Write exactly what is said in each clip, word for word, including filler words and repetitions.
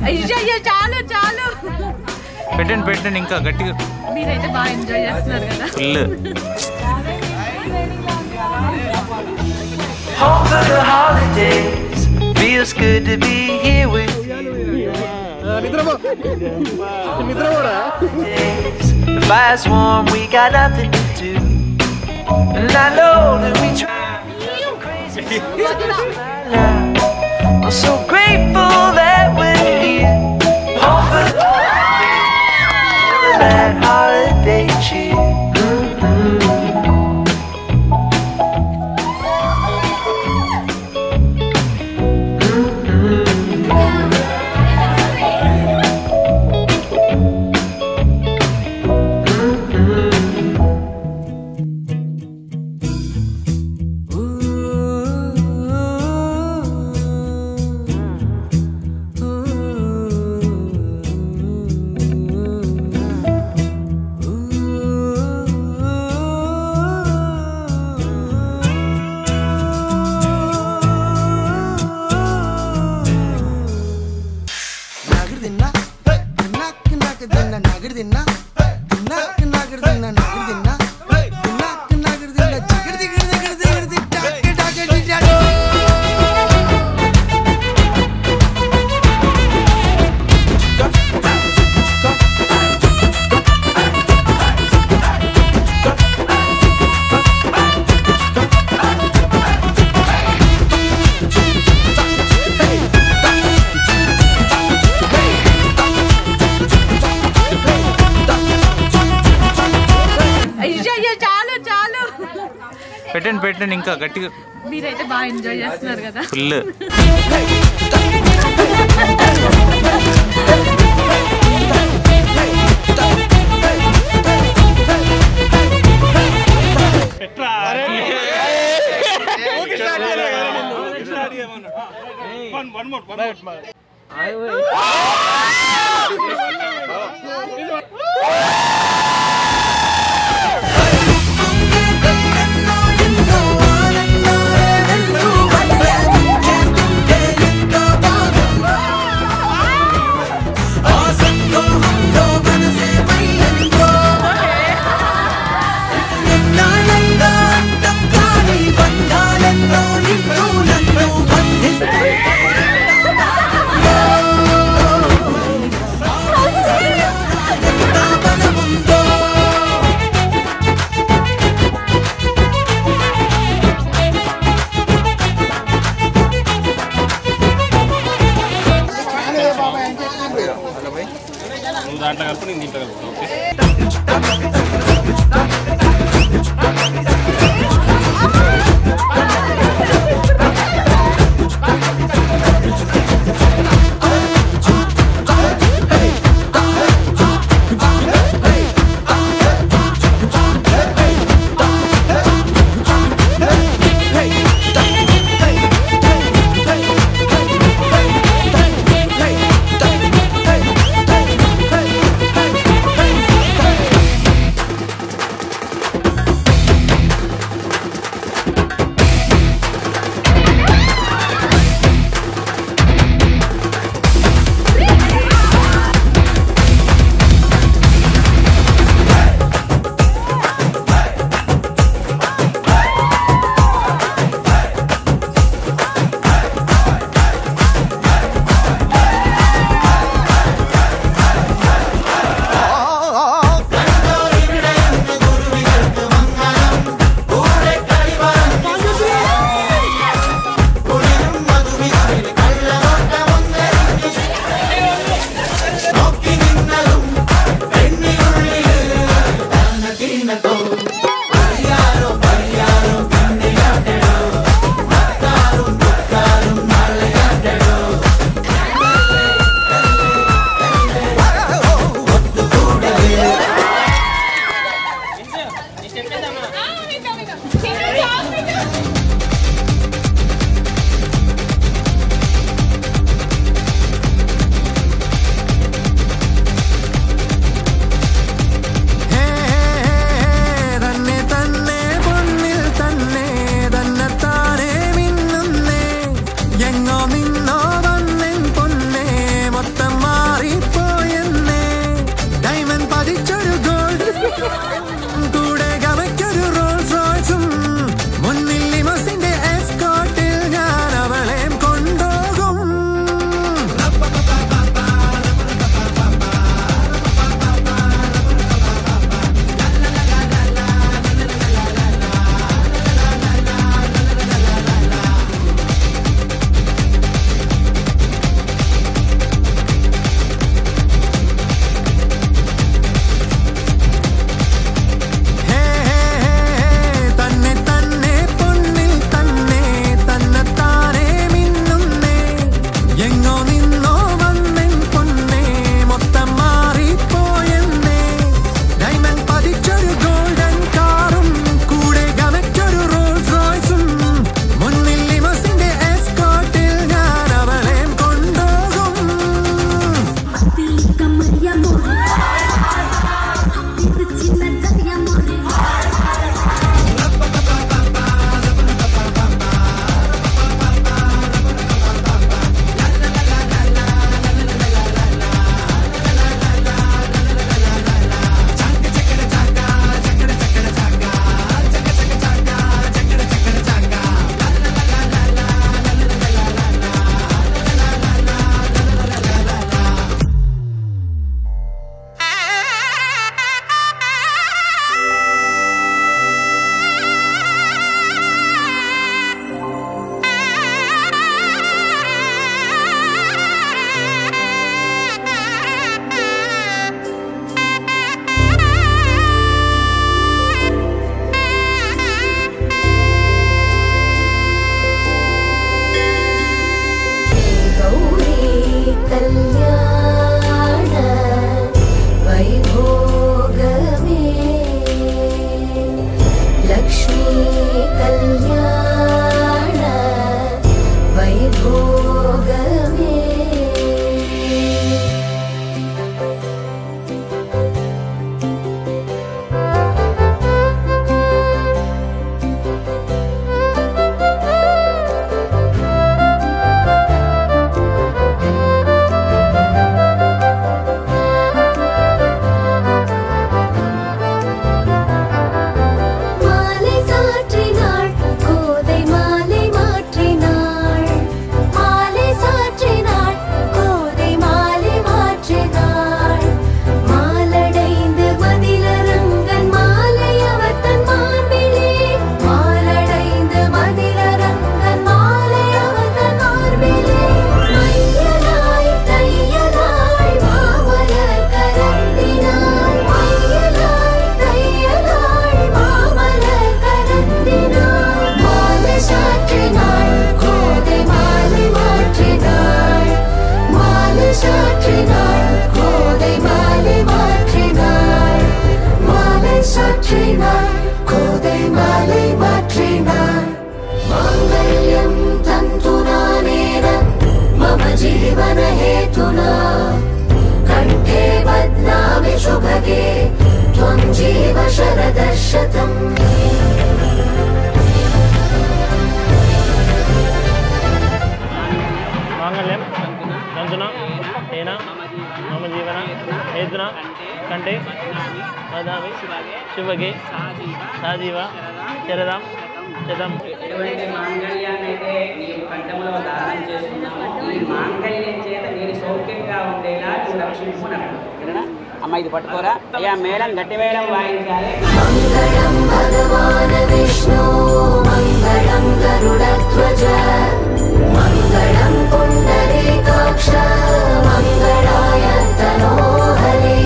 అయ్యో చాలు చాలు పెట్టండి పెట్టండి ఇంకా గట్టిగా. మీరైతే బాగా ఎంజాయ్ చేస్తున్నారు కదా. Full. Home for the holidays, feels good to be here with you. The fire's warm, we got nothing to do, and I know that we try crazy. I'm so grateful that we're here. Home for the holidays, that holiday cheer. పెట్టండి పెట్టండి ఇంకా గట్టిగా. మీరైతే బాగా enjoy చేస్తున్నారు కదా. Full. దాంట్లో కలుపు నేను దీంట్లో కలుపుతాను. ఓకే. Hey! మాంగళ్యం నందున తేన మమ జీవన హేతున కంటే వదామి శుభగే సాజీవ శరదం శతం. ఎటువంటి మాంగళ్యాన్ని అయితే నీవు కంఠములో దానం చేస్తున్నామో ఈ మాంగళ్యం చేత నేను సౌఖ్యంగా ఉండేలా నువ్వు రక్షించుకున్నాను. అమ్మ ఇది పట్టుకోరా. అయ్యా మేడం గట్టి మేడం వాయించాలి. మంగళం భగవాన్ విష్ణు మంగళం గరుడధ్వజ మంగళం పుండరీకాక్ష మంగళాయ తనోహరే.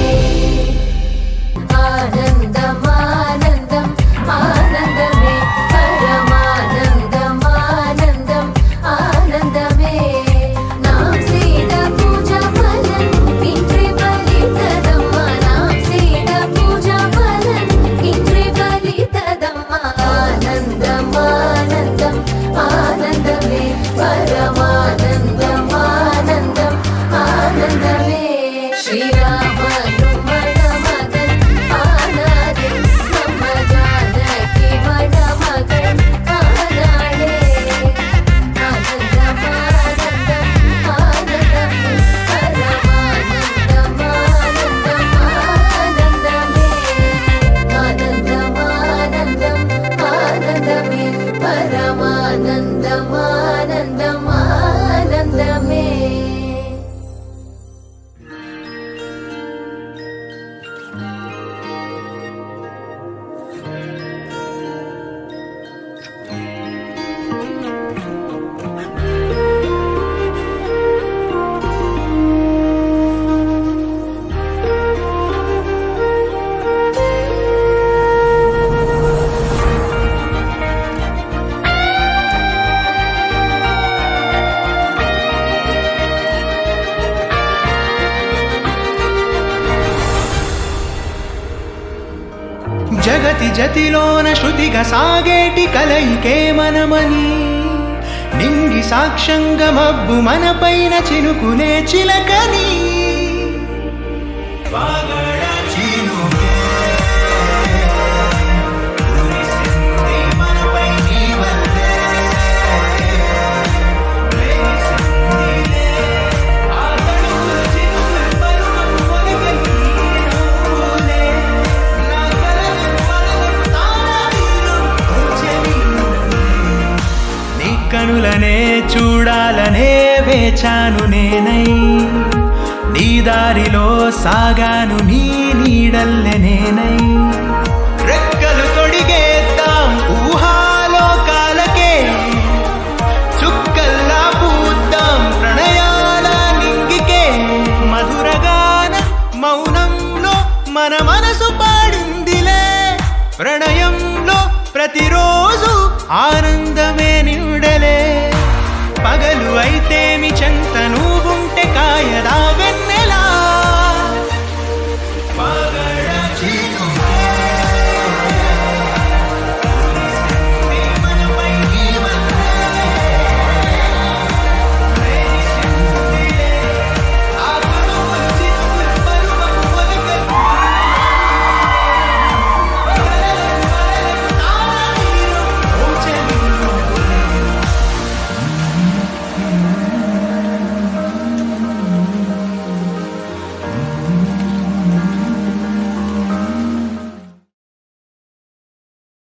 ఆనందం ఆనందం ఆనందమే పరమానందం ఆనందం ఆనందమే. నాం సీత పూజ ఫలం ఇంద్రి బలితదమ్మ నాం సీత పూజ ఫలం ఇంద్రి బలితదమ్మ. ఆనందం ఆనందం ఆనందమే పరమానందం ఆనందం ఆనందమే. శ్రీరామ మణమగన్ ఆనాడే నమ్మ జానకి మణమగన్ ఆనాడే. ఆనందం ఆనందం ఆనందమే పరమానందం ఆనందం ఆనందమే. ఆనందం ఆనందం ఆనందమే పరమానందం ఆనందం ఆనందమే. జగతి జతిలోన శృతిగా సాగేటి కలయికే మనమని నింగి సాక్ష్యంగా మబ్బు మన పైన చినుకునే చిలకని. కనులనే చూడాలనే వేచాను నేనై నీ దారిలో సాగాను నీ నీడల్లె నేనై. రెక్కలు తొడిగేద్దాం ఊహాలోకాలకే చుక్కల్లా పూద్దాం ప్రణయాల నింగికే. మధురగాన మౌనంలో మన మనసు పాడిందిలే ప్రణయంలో ప్రతిరోజు ఆనందమే నిండలే. పగలు అయితేమి చెంత నువ్వుంటే కాయదా